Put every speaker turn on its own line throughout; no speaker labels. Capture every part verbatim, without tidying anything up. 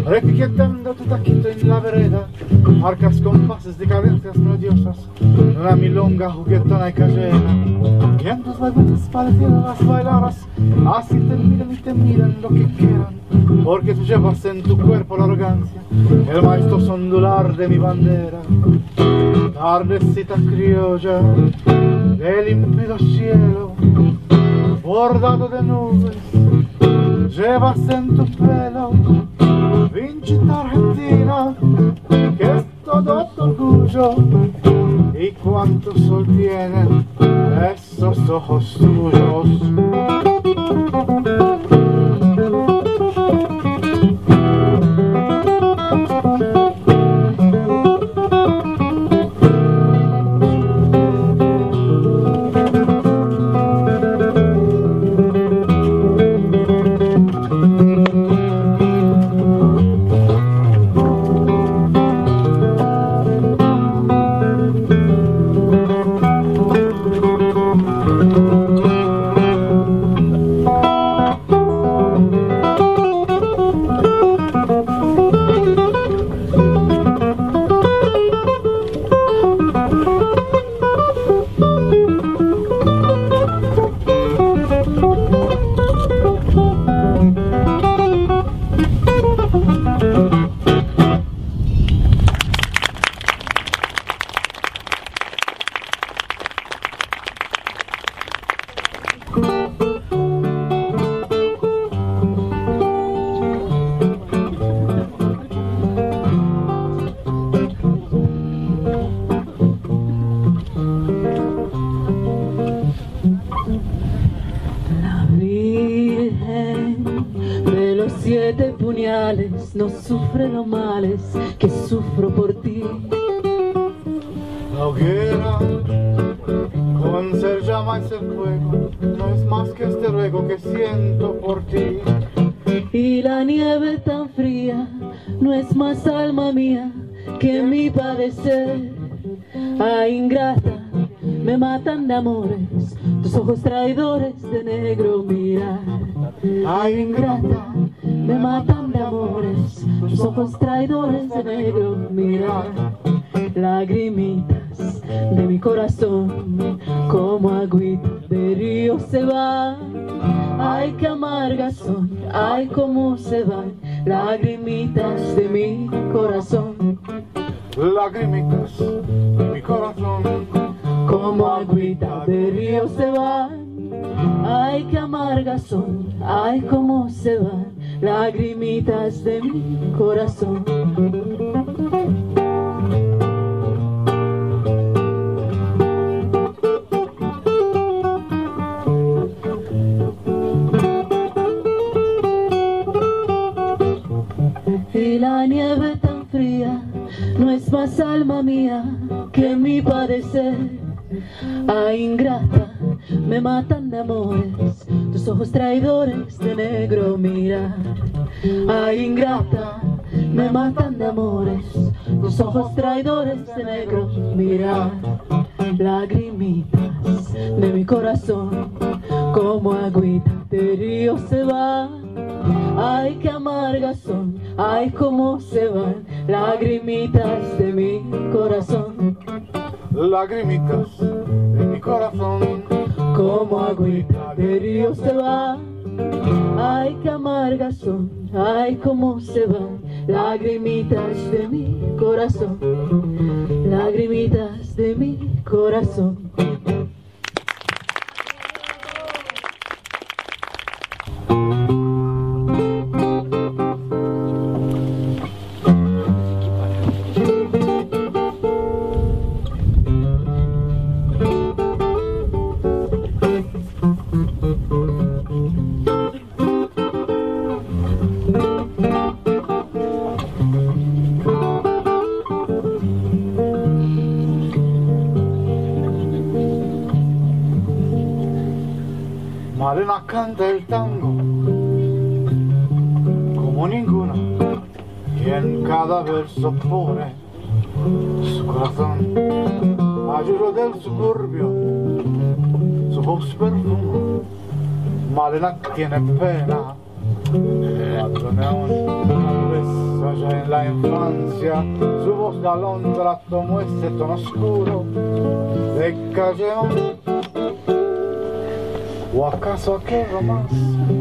etiquetando tu taquito en la vereda, marcas compases de cadencias melodiosas, una milonga juguetona y callena. Y en tus vaivenes parecieron las bailaras, así te miran y te miran lo que quieran, porque tú llevas en tu cuerpo la arrogancia, el maestoso ondular de mi bandera. Tardecita criolla del límpido cielo, bordado de nubes, llevas en tu pelo vincita argentina, que es todo tu orgullo. Y cuánto sol tienen esos ojos tuyos.
Siete puñales no sufre los males que sufro por ti.
La hoguera, con ser llama y ser fuego, no es más que este ruego que siento por ti.
Y la nieve tan fría no es más alma mía que mi padecer. Ay, ingrata, me matan de amores tus ojos traidores de negro mirar.
Ay, ingrata,
me matan de amores tus ojos traidores de negro mirar. Lagrimitas de mi corazón como agüita de río se van. Ay, qué amargas son, ay, cómo se van lagrimitas de mi corazón.
Lagrimitas de mi corazón
como agüita de río se van. Ay, qué amargas son, ay, cómo se van lagrimitas de mi corazón. Y la nieve tan fría no es más alma mía que mi padecer. Ay, ingrata, me matan de amores tus ojos traidores de negro mirar. Ay, ingrata, me matan de amores tus ojos traidores de negro mirar. Lagrimitas de mi corazón como agüita de río se van. Ay, qué amargas son, ay, cómo se van lagrimitas de mi corazón.
Lagrimitas de mi corazón
como agüita de río se van. Ay, qué amargas son, ay, cómo se van lagrimitas de mi corazón. Lagrimitas de mi corazón.
Malena canta el tango como ninguna, y en cada verso pone su corazón. Ayudo del suburbio, su voz perfuma. Malena tiene pena de bandoneón. Tal vez allá en la infancia su voz de alondra tomó ese tono oscuro de calleón. ¿O acaso aquello más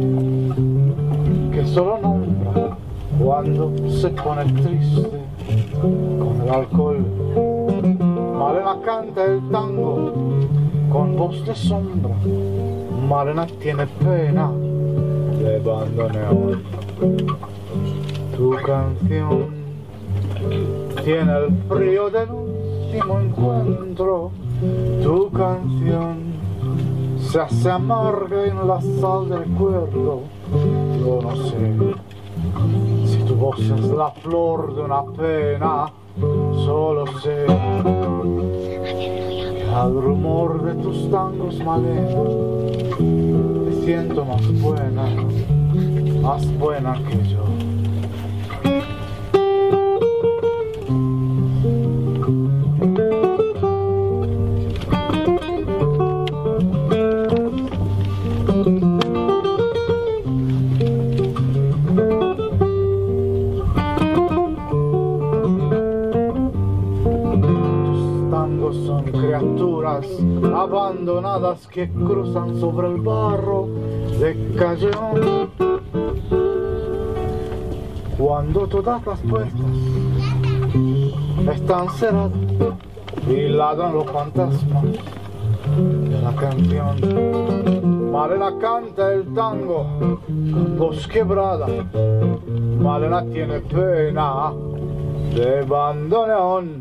que solo nombra cuando se pone triste con el alcohol? Malena canta el tango con voz de sombra, Malena tiene pena de bandoneón. Tu canción tiene el frío del último encuentro, tu canción se hace amarga en la sal del recuerdo. Yo no sé si tu voz es la flor de una pena, solo sé que al rumor de tus tangos, Malena, te siento más buena, más buena que yo. Son criaturas abandonadas que cruzan sobre el barro de Calleón. Cuando todas las puertas están cerradas y ladran los fantasmas de la canción, Malena canta el tango con voz quebrada, Malena tiene pena de bandoneón.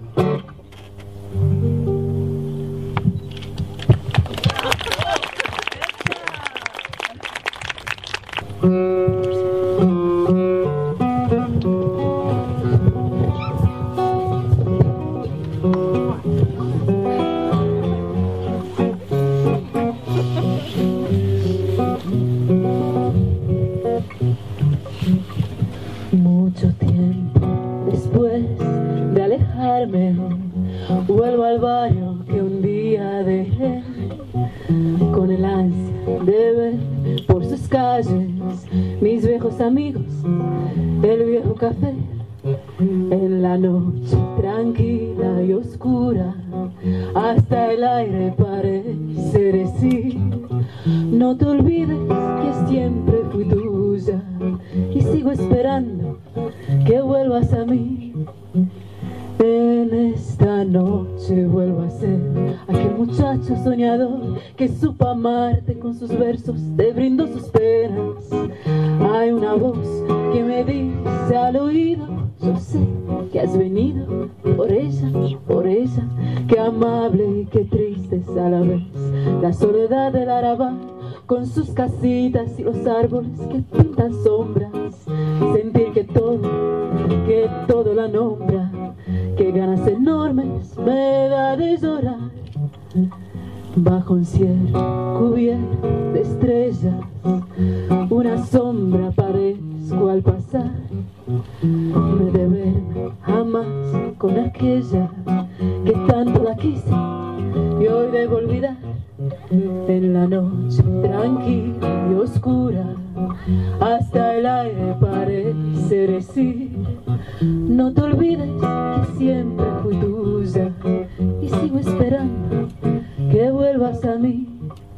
Mucho tiempo después de alejarme, vuelvo al barrio que un día dejé, con el ansia de ver por sus calles mis viejos amigos, el viejo café. En la noche tranquila y oscura, hasta el aire parece decir: no te olvides que siempre fui tuya y sigo esperando que vuelvas a mí. En esta noche vuelvo a ser aquel muchacho soñador que supo amarte con sus versos, te brindó sus penas. Hay una voz que me dice al oído: yo sé que has venido por ella, por ella. Qué amable y qué triste es a la vez la soledad del arrabal, con sus casitas y los árboles que pintan sombras. Sentir que todo, que todo la nombra, que ganas enormes me da de llorar. Bajo un cielo cubierto de estrellas, una sombra parezco al pasar. Me de verme jamás con aquella que tanto la quise y hoy debo olvidar. En la noche tranquila y oscura, hasta el aire parece decir: no te olvides que siempre fui tuya y sigo esperando que vuelvas a mí.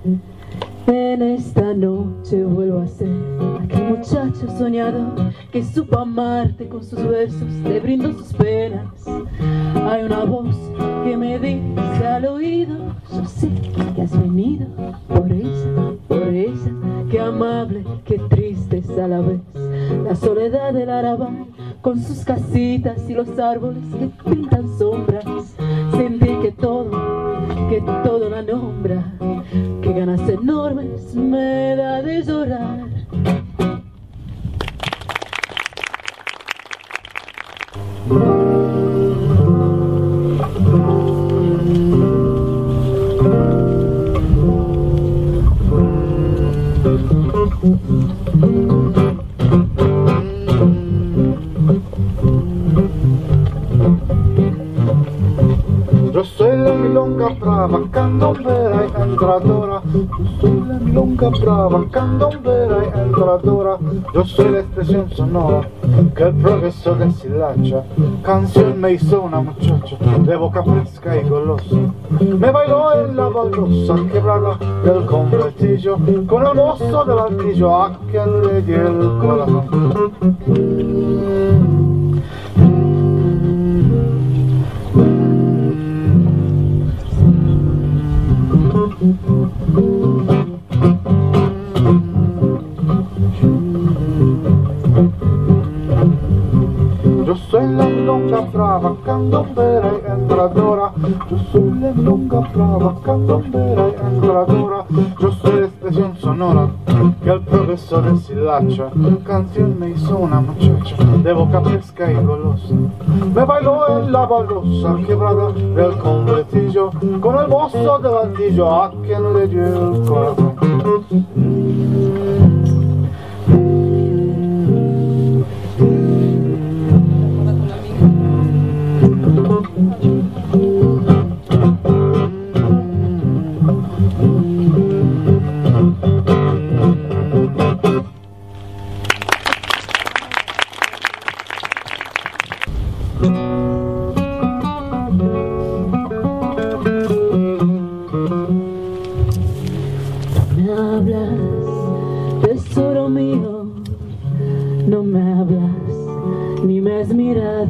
En esta noche vuelvo a ser aquel muchacho soñador que supo amarte con sus versos, te brindó sus penas. Hay una voz que me dice al oído: yo sé que has venido por ella, por ella. Qué amable, qué triste es a la vez la soledad del arrabal, con sus casitas y los árboles que pintan sombras. Sentir que todo, que todo la nombra, que ganas enormes me da de llorar.
Yo soy la milonga brava, candombera y cantadora. Yo soy la milonga milonga brava, candombera y entradora. Yo soy la expresión sonora que el progreso deshilacha. Canción me hizo una muchacha de boca fresca y golosa. Me bailó en la baldosa quebrada del convertillo, con el mozo del altillo a quien le di el corazón. Yo soy la milonga brava, candombera y entradora. Yo soy la milonga brava, candombera y entradora. Yo soy la expresión sonora que el progreso deshilacha. Canción me hizo una muchacha de boca fresca y golosa. Me bailó en la baldosa quebrada del convertillo, con el mozo del altillo a quien le dio el corazón.
Me hablas, tesoro mío, no me hablas, ni me has mirado.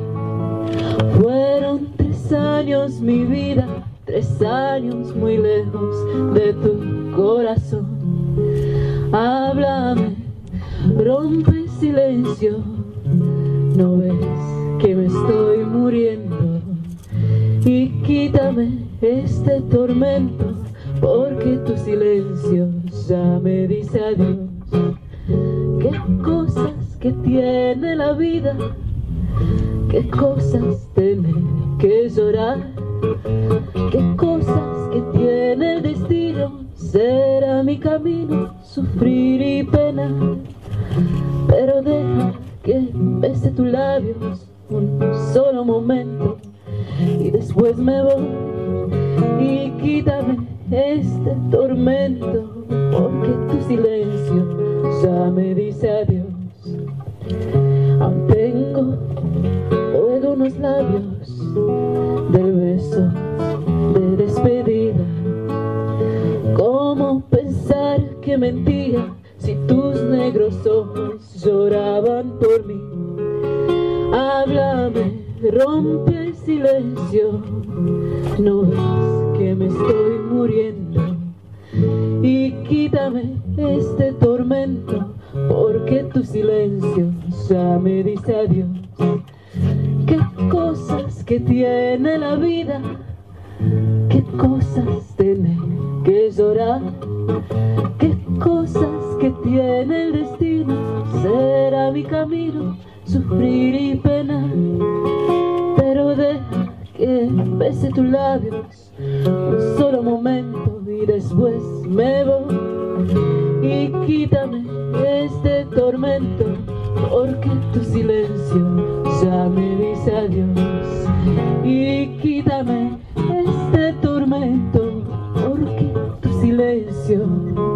Fueron tres años mi vida, tres años muy lejos de tu corazón. Háblame, rompe el silencio, no ves que me estoy muriendo. Y quítame este tormento, porque tu silencio ya me dice adiós. Qué cosas que tiene la vida, qué cosas tener que llorar, qué cosas que tiene el destino. Será mi camino sufrir y penar, pero deja que bese tus labios un solo momento y después me voy. Y quítame este tormento, porque tu silencio ya me dice adiós. Aún tengo luego unos labios del beso de despedida. ¿Cómo pensar que mentía si tus negros ojos lloraban por mí? Háblame, rompe el silencio, no ves que me estoy muriendo. Y quítame este tormento, porque tu silencio ya me dice adiós. Qué cosas que tiene la vida, qué cosas tener que llorar, qué cosas que tiene el destino. Será mi camino sufrir y penar, pero deja que bese tus labios un solo momento y después me voy. Y quítame este tormento, porque tu silencio ya me dice adiós. Y quítame este tormento, porque tu silencio